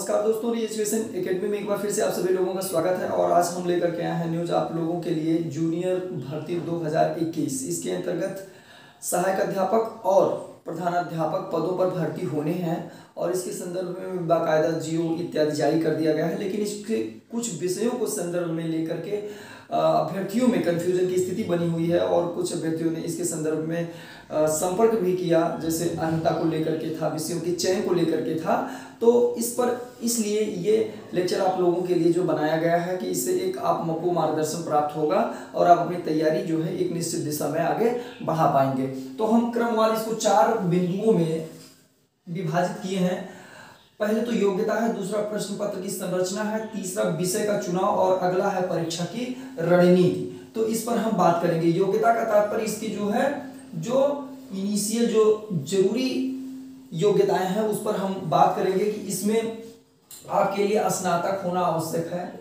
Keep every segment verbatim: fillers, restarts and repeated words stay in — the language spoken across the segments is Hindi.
नमस्कार दोस्तों, एजुकेशन एकेडमी में एक बार फिर से आप सभी लोगों का स्वागत है। और आज हम लेकर के आए हैं न्यूज़ आप लोगों के लिए जूनियर भर्ती दो हज़ार इक्कीस। इसके अंतर्गत सहायक अध्यापक और प्रधानाध्यापक पदों पर भर्ती होने हैं और इसके संदर्भ में बाकायदा जियो इत्यादि जारी कर दिया गया है। लेकिन इसके कुछ विषयों को संदर्भ में लेकर के अभ्यर्थियों में कन्फ्यूजन की स्थिति बनी हुई है और कुछ अभ्यर्थियों ने इसके संदर्भ में संपर्क भी किया, जैसे अहंता को लेकर के था, विषयों के चयन को लेकर के था। तो इस पर इसलिए ये लेक्चर आप लोगों के लिए जो बनाया गया है कि इससे एक आप को मार्गदर्शन प्राप्त होगा और आप अपनी तैयारी जो है एक निश्चित दिशा में आगे बढ़ा पाएंगे। तो हम क्रमवार इसको चार बिंदुओं में विभाजित किए हैं। पहले तो योग्यता है, दूसरा प्रश्न पत्र की संरचना है, तीसरा विषय का चुनाव और अगला है परीक्षा की रणनीति। तो इस पर हम बात करेंगे। योग्यता का तात्पर्य इसकी जो है जो इनिशियल जो जरूरी योग्यताएं हैं उस पर हम बात करेंगे कि इसमें आपके लिए स्नातक होना आवश्यक है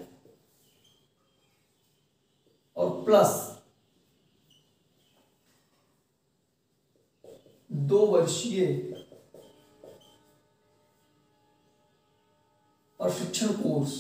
और प्लस दो वर्षीय प्रशिक्षण कोर्स,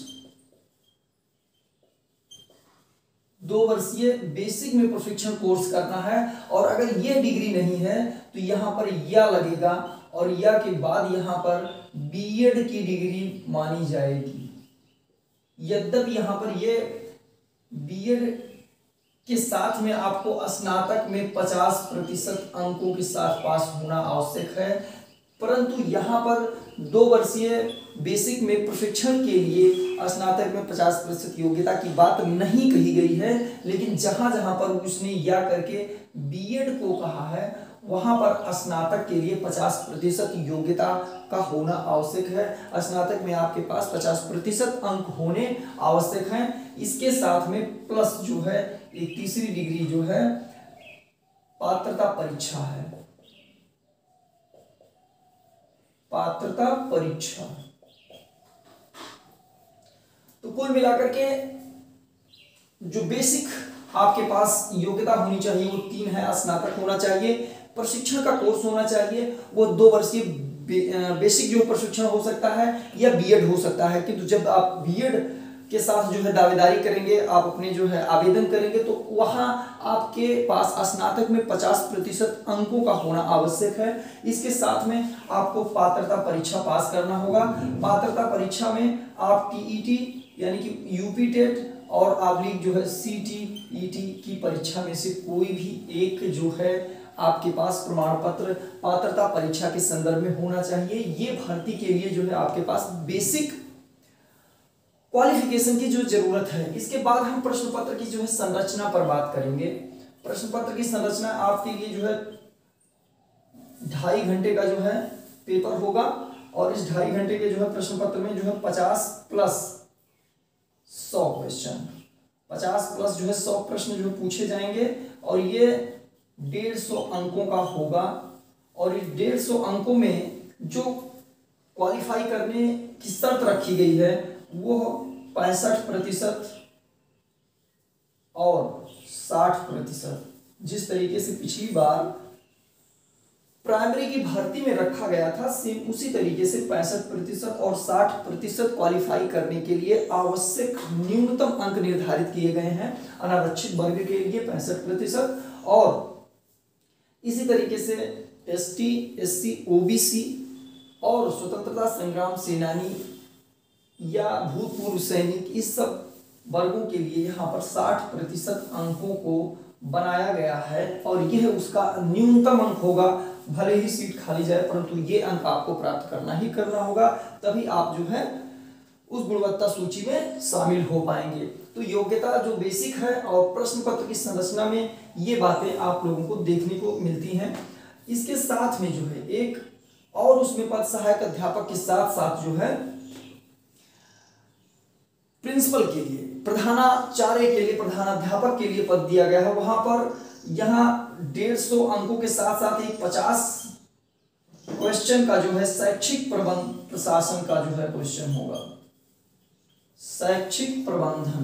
दो वर्षीय बेसिक में प्रशिक्षण कोर्स करना है। और अगर यह डिग्री नहीं है तो यहां पर या लगेगा और या के बाद यहां पर बीएड की डिग्री मानी जाएगी। यद्यपि यहां पर यह बीएड के साथ में आपको स्नातक में पचास प्रतिशत अंकों के साथ पास होना आवश्यक है, परंतु यहां पर दो वर्षीय बेसिक में प्रशिक्षण के लिए स्नातक में पचास प्रतिशत योग्यता की बात नहीं कही गई है। लेकिन जहां जहां पर उसने या करके बीएड को कहा है वहां पर स्नातक के लिए पचास प्रतिशत योग्यता का होना आवश्यक है। स्नातक में आपके पास पचास प्रतिशत अंक होने आवश्यक हैं। इसके साथ में प्लस जो है एक तीसरी डिग्री जो है पात्रता परीक्षा है, पात्रता परीक्षा। तो कुल मिलाकर के जो बेसिक आपके पास योग्यता होनी चाहिए वो तीन है। स्नातक होना चाहिए, प्रशिक्षण का कोर्स होना चाहिए, वो दो वर्षीय बे, बेसिक जो प्रशिक्षण हो सकता है या बीएड हो सकता है। किंतु जब आप बीएड के साथ जो है दावेदारी करेंगे, आप अपने जो है आवेदन करेंगे, तो वहां आपके पास स्नातक में पचास प्रतिशत अंकों का होना आवश्यक है। इसके साथ में आपको पात्रता परीक्षा पास करना होगा। पात्रता परीक्षा में आप टीईटी यानी कि यूपी टेट और आब्लिक जो है सीटीईटी की परीक्षा में से कोई भी एक जो है आपके पास प्रमाण पत्र पात्रता परीक्षा के संदर्भ में होना चाहिए। ये भर्ती के लिए जो है आपके पास बेसिक क्वालिफिकेशन की जो जरूरत है। इसके बाद हम प्रश्न पत्र की जो है संरचना पर बात करेंगे। प्रश्न पत्र की संरचना आपके लिए जो है ढाई घंटे का जो है पेपर होगा और इस ढाई घंटे के जो है प्रश्न पत्र में जो है पचास प्लस सौ क्वेश्चन, पचास प्लस जो है सौ प्रश्न जो है पूछे जाएंगे और ये डेढ़ सौ अंकों का होगा। और इस डेढ़ सौ अंकों में जो क्वालिफाई करने की शर्त रखी गई है वो पैंसठ प्रतिशत और साठ प्रतिशत। जिस तरीके से पिछली बार प्राइमरी की भर्ती में रखा गया था, सेम उसी तरीके से पैंसठ प्रतिशत और साठ प्रतिशत क्वालिफाई करने के लिए आवश्यक न्यूनतम अंक निर्धारित किए गए हैं। अनारक्षित वर्ग के लिए पैंसठ प्रतिशत और इसी तरीके से एसटी, एससी, ओबीसी और स्वतंत्रता संग्राम सेनानी या भूतपूर्व सैनिक, इस सब वर्गों के लिए यहाँ पर साठ प्रतिशत अंकों को बनाया गया है और यह उसका न्यूनतम अंक होगा। भले ही सीट खाली जाए परंतु ये अंक आपको प्राप्त करना ही करना होगा, तभी आप जो है उस गुणवत्ता सूची में शामिल हो पाएंगे। तो योग्यता जो बेसिक है और प्रश्न पत्र की संरचना में ये बातें आप लोगों को देखने को मिलती हैं। इसके साथ में जो है एक और उसमें पद सहायक अध्यापक के साथ साथ जो है प्रिंसिपल के लिए, प्रधानाचार्य के लिए, प्रधानाध्यापक के लिए पद दिया गया है। वहां पर यहाँ डेढ़ सौ अंकों के साथ साथ एक पचास क्वेश्चन का जो है शैक्षिक प्रबंध प्रशासन का जो है क्वेश्चन होगा। शैक्षिक प्रबंधन,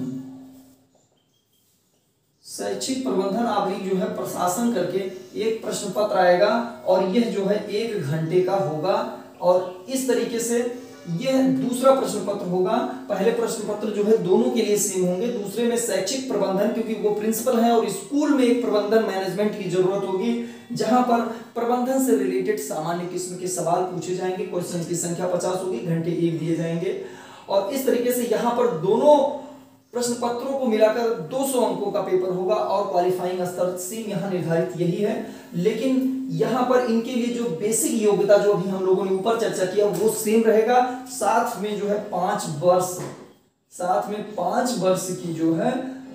शैक्षिक प्रबंधन आबली जो है प्रशासन करके एक प्रश्न पत्र आएगा और यह जो है एक घंटे का होगा। और इस तरीके से यह दूसरा प्रश्न पत्र होगा। पहले प्रश्न पत्र जो है दोनों के लिए सेम होंगे, दूसरे में शैक्षिक प्रबंधन, क्योंकि वो प्रिंसिपल है और स्कूल में एक प्रबंधन मैनेजमेंट की जरूरत होगी, जहां पर प्रबंधन से रिलेटेड सामान्य किस्म के सवाल पूछे जाएंगे। क्वेश्चन की संख्या पचास होगी, घंटे एक दिए जाएंगे और इस तरीके से यहाँ पर दोनों प्रश्न पत्रों को मिलाकर दो सौ अंकों का पेपर होगा और क्वालिफाइंग स्तर सेम यहाँ निर्धारित यही है। लेकिन यहाँ पर इनके लिए जो बेसिक योग्यता जो अभी हम लोगों ने ऊपर चर्चा किया वो सेम रहेगा। साथ में जो है पांच वर्ष साथ में पांच वर्ष की जो है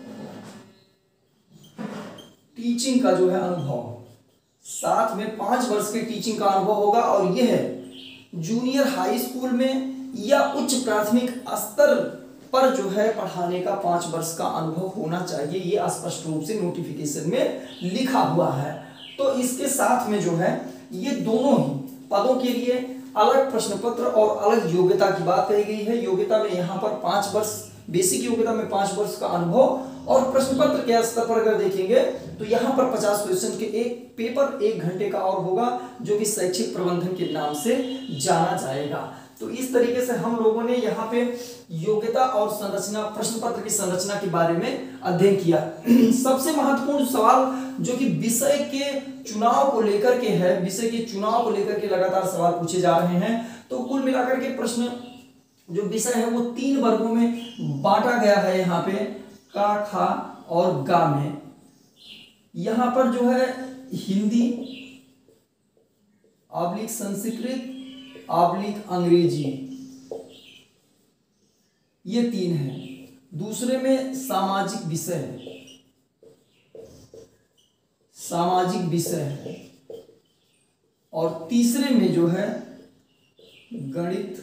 टीचिंग का जो है अनुभव, साथ में पांच वर्ष के टीचिंग का अनुभव होगा और यह जूनियर हाई स्कूल में या उच्च प्राथमिक स्तर पर जो है पढ़ाने का पांच वर्ष का अनुभव होना चाहिए। ये स्पष्ट रूप से नोटिफिकेशन में लिखा हुआ है। तो इसके साथ में जो है ये दोनों ही पदों के लिए अलग प्रश्न पत्र और अलग योग्यता की बात कही गई है। योग्यता में यहाँ पर पांच वर्ष, बेसिक योग्यता में पांच वर्ष का अनुभव और प्रश्न पत्र के स्तर पर अगर देखेंगे तो यहाँ पर पचास क्वेश्चन के एक पेपर एक घंटे का और होगा, जो कि शैक्षिक प्रबंधन के नाम से जाना जाएगा। तो इस तरीके से हम लोगों ने यहाँ पे योग्यता और संरचना, प्रश्न पत्र की संरचना के बारे में अध्ययन किया। सबसे महत्वपूर्ण सवाल जो कि विषय के चुनाव को लेकर के है, विषय के चुनाव को लेकर के लगातार सवाल पूछे जा रहे हैं। तो कुल मिलाकर के प्रश्न जो विषय है वो तीन वर्गों में बांटा गया है यहाँ पे, का, खा और गा में। यहाँ पर जो है हिंदी ऑब्लिक संस्कृत ऑब्लिक अंग्रेजी, ये तीन है। दूसरे में सामाजिक विषय है, सामाजिक विषय है और तीसरे में जो है गणित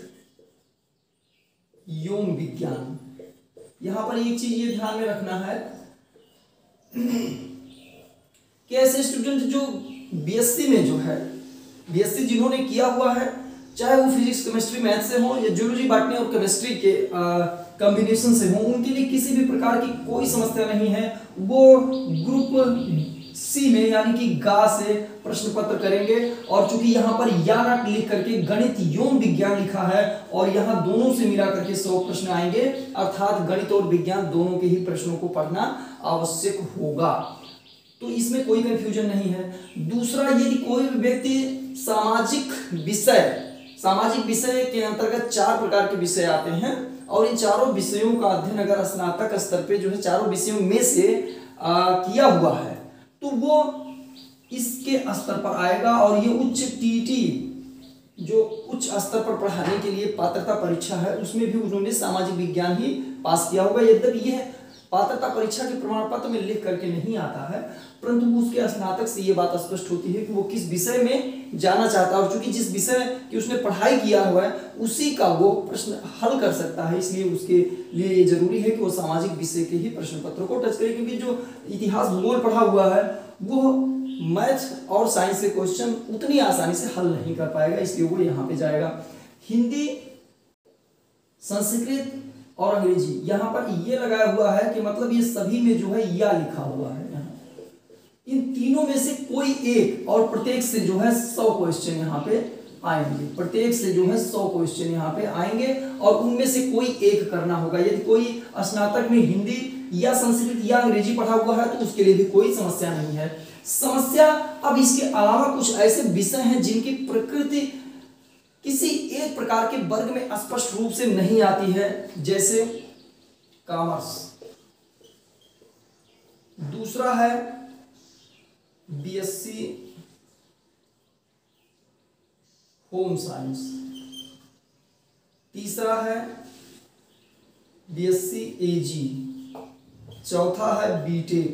एवं विज्ञान। यहां पर एक चीज ये ध्यान में रखना है कि ऐसे स्टूडेंट जो बीएससी में जो है, बीएससी जिन्होंने किया हुआ है, चाहे वो फिजिक्स केमिस्ट्री मैथ से हो या जूलॉजी बॉटनी और केमिस्ट्री के कॉम्बिनेशन से हो, उनके लिए किसी भी प्रकार की कोई समस्या नहीं है। वो ग्रुप सी में यानी कि गा से प्रश्न पत्र करेंगे और चूंकि यहाँ पर या ना लिख करके गणित एवं विज्ञान लिखा है और यहाँ दोनों से मिला करके सौ प्रश्न आएंगे, अर्थात गणित और विज्ञान दोनों के ही प्रश्नों को पढ़ना आवश्यक होगा। तो इसमें कोई कंफ्यूजन नहीं है। दूसरा, यदि कोई भी व्यक्ति सामाजिक विषय, सामाजिक विषय के अंतर्गत चार प्रकार के विषय आते हैं और इन चारों विषयों का अध्ययन अगर स्नातक स्तर पे जो है चारों विषयों में से आ, किया हुआ है तो वो इसके स्तर पर आएगा और ये उच्च टीटी जो उच्च स्तर पर पढ़ाने के लिए पात्रता परीक्षा है उसमें भी उन्होंने सामाजिक विज्ञान ही पास किया होगा। यद्यपि यह पात्रता परीक्षा के प्रमाण पत्र में लिख करके नहीं आता है, परंतु उसके स्नातक से ये बात स्पष्ट होती है कि वो किस विषय में जाना चाहता है और चूंकि जिस विषय की उसने पढ़ाई किया हुआ है उसी का वो प्रश्न हल कर सकता है। इसलिए उसके लिए ये जरूरी है कि वो सामाजिक विषय के ही प्रश्न पत्रों को टच करे, क्योंकि जो इतिहास भूगोल पढ़ा हुआ है वो मैथ और साइंस के क्वेश्चन उतनी आसानी से हल नहीं कर पाएगा, इसलिए वो यहाँ पे जाएगा। हिंदी, संस्कृत और अंग्रेजी, यहाँ पर ये लगाया हुआ है कि मतलब ये सभी में जो है या लिखा हुआ है। यहाँ इन तीनों में से कोई एक और प्रत्येक से जो है सौ क्वेश्चन यहाँ पे आएंगे, प्रत्येक से जो है सौ क्वेश्चन यहाँ पे आएंगे और उनमें से कोई एक करना होगा। यदि कोई स्नातक में हिंदी या संस्कृत या अंग्रेजी पढ़ा हुआ है तो उसके लिए भी कोई समस्या नहीं है। समस्या अब इसके अलावा कुछ ऐसे विषय हैं जिनकी प्रकृति किसी एक प्रकार के वर्ग में स्पष्ट रूप से नहीं आती है, जैसे कॉमर्स। दूसरा है बीएससी होम साइंस। तीसरा है बीएससी एजी। चौथा है बीटेक।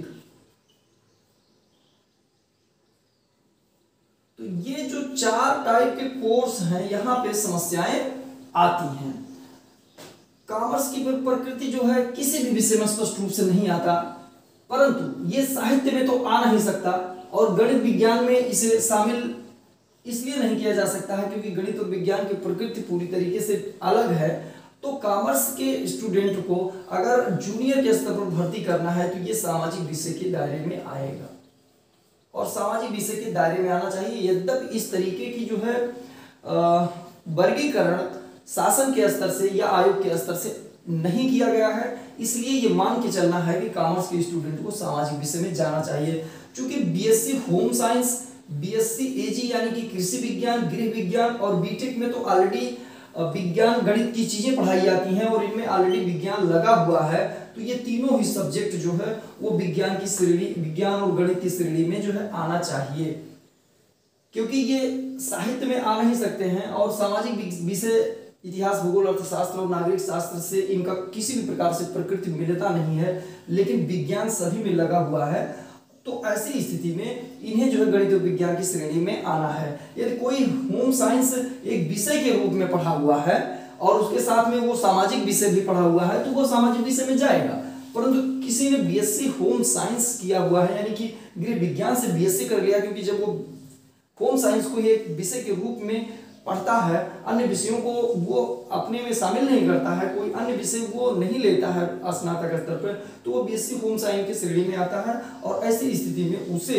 तो ये जो चार टाइप के कोर्स हैं यहां पे समस्याएं आती हैं। कॉमर्स की प्रकृति जो है किसी भी विषय में स्पष्ट रूप से नहीं आता, परंतु ये साहित्य में तो आ नहीं सकता और गणित विज्ञान में इसे शामिल इसलिए नहीं किया जा सकता है क्योंकि गणित और विज्ञान की प्रकृति पूरी तरीके से अलग है। तो कॉमर्स के स्टूडेंट को अगर जूनियर के स्तर पर भर्ती करना है तो ये सामाजिक विषय के दायरे में आएगा और सामाजिक विषय के दायरे में आना चाहिए। यद्यपि इस तरीके की जो है वर्गीकरण शासन के स्तर से या आयोग के स्तर से नहीं किया गया है। इसलिए ये मान के चलना है कि कॉमर्स के स्टूडेंट को सामाजिक विषय में जाना चाहिए। चूंकि BSc home science, BSc AG यानी कि कृषि विज्ञान, गृह विज्ञान और बीटेक में तो ऑलरेडी विज्ञान गणित की चीजें पढ़ाई जाती हैं और इनमें ऑलरेडी विज्ञान लगा हुआ है, तो ये तीनों ही सब्जेक्ट जो है वो विज्ञान की श्रेणी, विज्ञान और गणित की श्रेणी में जो है आना चाहिए, क्योंकि ये साहित्य में आ नहीं सकते हैं और सामाजिक विषय इतिहास, भूगोल, अर्थशास्त्र और नागरिक शास्त्र से इनका किसी भी प्रकार से प्रकृति मिलता नहीं है, लेकिन विज्ञान सभी में लगा हुआ है। तो ऐसी स्थिति में इन्हें जो है गणित और विज्ञान की श्रेणी में आना है। यदि कोई होम साइंस एक विषय के रूप में पढ़ा हुआ है और उसके साथ में वो सामाजिक विषय भी पढ़ा हुआ है तो वो सामाजिक विषय में जाएगा। परंतु किसी ने बीएससी होम साइंस किया हुआ है यानी कि गृह विज्ञान से बीएससी कर लिया, क्योंकि जब वो होम साइंस को एक विषय के रूप में पढ़ता है, अन्य विषयों को वो अपने में शामिल नहीं करता है, कोई अन्य विषय वो नहीं लेता है स्नातक स्तर पर, तो वो बीएससी होम साइंस की श्रेणी में आता है और ऐसी स्थिति में उसे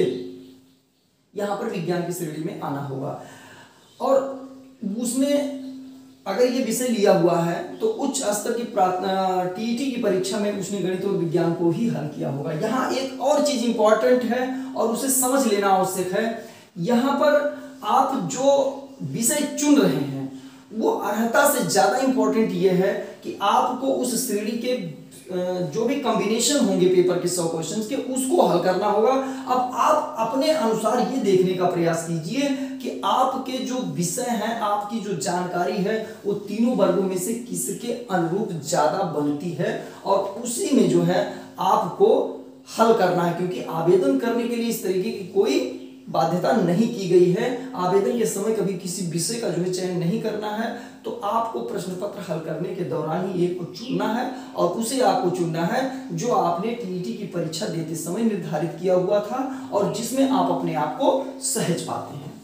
यहाँ पर विज्ञान की श्रेणी में आना होगा। और उसने अगर ये विषय लिया हुआ है तो उच्च स्तर की टीईटी की परीक्षा में उसने गणित और विज्ञान को ही हल किया होगा। यहाँ एक और चीज इंपॉर्टेंट है और उसे समझ लेना आवश्यक है। यहाँ पर आप जो विषय चुन रहे हैं वो अर्हता से ज्यादा इंपॉर्टेंट ये है कि आपको उस श्रेणी के जो भी कॉम्बिनेशन होंगे पेपर के सौ क्वेश्चंस के उसको हल करना होगा। अब आप अपने अनुसार ये देखने का प्रयास कीजिए कि आपके जो विषय हैं, आपकी जो जानकारी है वो तीनों वर्गों में से किसके अनुरूप ज्यादा बनती है और उसी में जो है आपको हल करना है, क्योंकि आवेदन करने के लिए इस तरीके की कोई बाध्यता नहीं की गई है। आवेदन के समय कभी किसी विषय का जो है चयन नहीं करना है, तो आपको प्रश्न पत्र हल करने के दौरान ही एक को चुनना है और उसे आपको चुनना है जो आपने टीईटी की परीक्षा देते समय निर्धारित किया हुआ था और जिसमें आप अपने आप को सहज पाते हैं।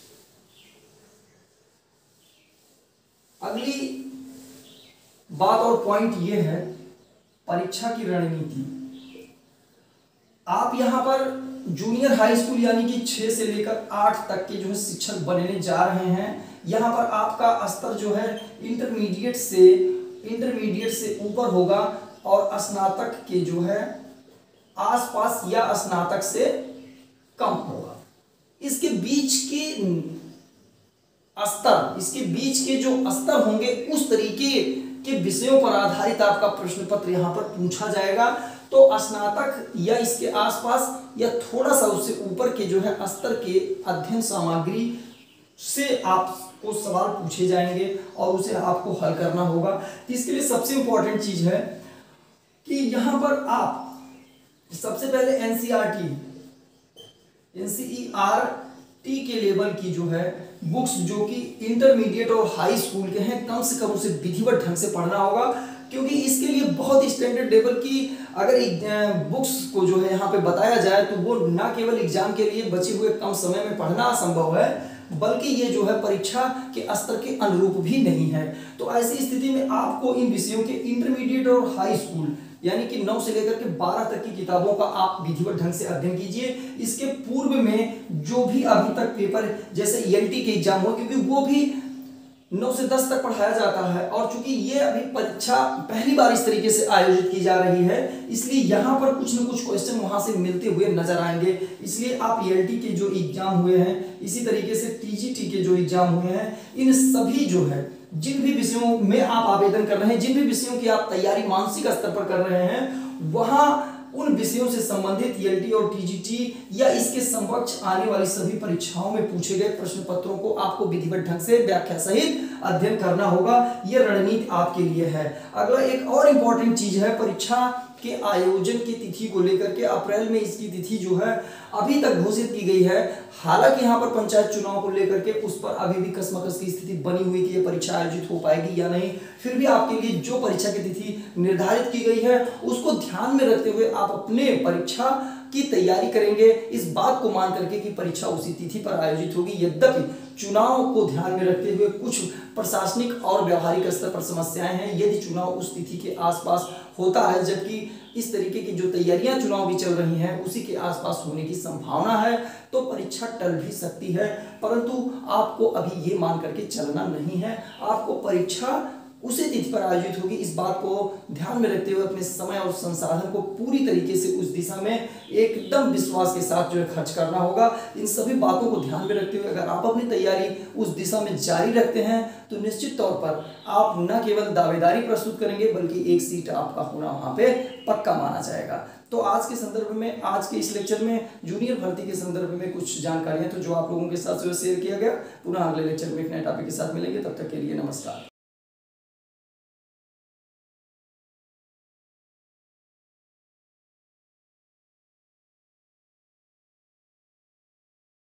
अगली बात और पॉइंट ये है परीक्षा की रणनीति। आप यहां पर जूनियर हाई स्कूल यानी कि छह से लेकर आठ तक के जो है शिक्षक बनने जा रहे हैं। यहाँ पर आपका स्तर जो है इंटरमीडिएट से इंटरमीडिएट से ऊपर होगा और स्नातक के जो है आसपास या स्नातक से कम होगा। इसके बीच के स्तर इसके बीच के जो स्तर होंगे उस तरीके के विषयों पर आधारित आपका प्रश्न पत्र यहाँ पर पूछा जाएगा। तो स्नातक या इसके आसपास या थोड़ा सा उससे ऊपर के जो है स्तर के अध्ययन सामग्री से आपको सवाल पूछे जाएंगे और उसे आपको हल करना होगा। इसके लिए सबसे इंपॉर्टेंट चीज है कि यहाँ पर आप सबसे पहले एनसीईआरटी एनसीईआरटी के लेवल की जो है बुक्स जो कि इंटरमीडिएट और हाई स्कूल के हैं कम से कम उसे विधिवत ढंग से पढ़ना होगा, क्योंकि इसके लिए बहुत स्टैंडर्ड लेवल की अगर बुक्स को जो है यहाँ पे बताया जाए तो वो ना केवल एग्जाम के लिए बचे हुए कम समय में पढ़ना असंभव है, बल्कि ये जो है परीक्षा के स्तर के अनुरूप भी नहीं है। तो ऐसी स्थिति में आपको इन विषयों के इंटरमीडिएट और हाई स्कूल यानी कि नौ से लेकर के बारह तक की किताबों का आप विधिवत ढंग से अध्ययन कीजिए। इसके पूर्व में जो भी अभी तक पेपर जैसे ईएलटी के एग्जाम हो, क्योंकि वो भी नौ से दस तक पढ़ाया जाता है और चूंकि ये अभी परीक्षा पहली बार इस तरीके से आयोजित की जा रही है, इसलिए यहाँ पर कुछ न कुछ क्वेश्चन वहां से मिलते हुए नजर आएंगे। इसलिए आप ईएलटी के जो एग्जाम हुए हैं, इसी तरीके से टीजीटी के जो एग्जाम हुए हैं, इन सभी जो है जिन भी विषयों में आप आवेदन कर रहे हैं, जिन भी विषयों की आप तैयारी मानसिक स्तर पर कर रहे हैं, वहां उन विषयों से संबंधित ईएलटी और टीजीटी या इसके समकक्ष आने वाली सभी परीक्षाओं में पूछे गए प्रश्न पत्रों को आपको विधिवत ढंग से व्याख्या सहित अध्ययन करना होगा। यह रणनीति आपके लिए है। अगला एक और इम्पोर्टेंट चीज है परीक्षा के आयोजन की तिथि को लेकर के। अप्रैल में इसकी तिथि जो है अभी तक घोषित की गई है। हालांकि यहाँ पर पंचायत चुनाव को लेकर के उस पर अभी भी कसमकस की स्थिति बनी हुई कि ये परीक्षा आयोजित हो पाएगी या नहीं। फिर भी आपके लिए जो परीक्षा की तिथि निर्धारित की गई है उसको ध्यान में रखते हुए आप अपने परीक्षा की तैयारी करेंगे, इस बात को मान करके कि परीक्षा उसी तिथि पर आयोजित होगी। यद्यपि चुनाव को ध्यान में रखते हुए कुछ प्रशासनिक और व्यवहारिक स्तर पर समस्याएं हैं। यदि चुनाव उस तिथि के आसपास होता है, जबकि इस तरीके की जो तैयारियां चुनाव की चल रही हैं उसी के आसपास होने की संभावना है, तो परीक्षा टल भी सकती है। परंतु आपको अभी ये मान करके चलना नहीं है, आपको परीक्षा उसी तिथि पर आयोजित होगी, इस बात को ध्यान में रखते हुए अपने समय और संसाधन को पूरी तरीके से उस दिशा में एकदम विश्वास के साथ जो है खर्च करना होगा। इन सभी बातों को ध्यान में रखते हुए अगर आप अपनी तैयारी उस दिशा में जारी रखते हैं तो निश्चित तौर पर आप न केवल दावेदारी प्रस्तुत करेंगे बल्कि एक सीट आपका होना वहाँ पे पक्का माना जाएगा। तो आज के संदर्भ में, आज के इस लेक्चर में जूनियर भर्ती के संदर्भ में कुछ जानकारियां तो जो आप लोगों के साथ शेयर किया गया। पुनः अगले लेक्चर में एक नए टॉपिक के साथ मिलेंगे, तब तक के लिए नमस्कार।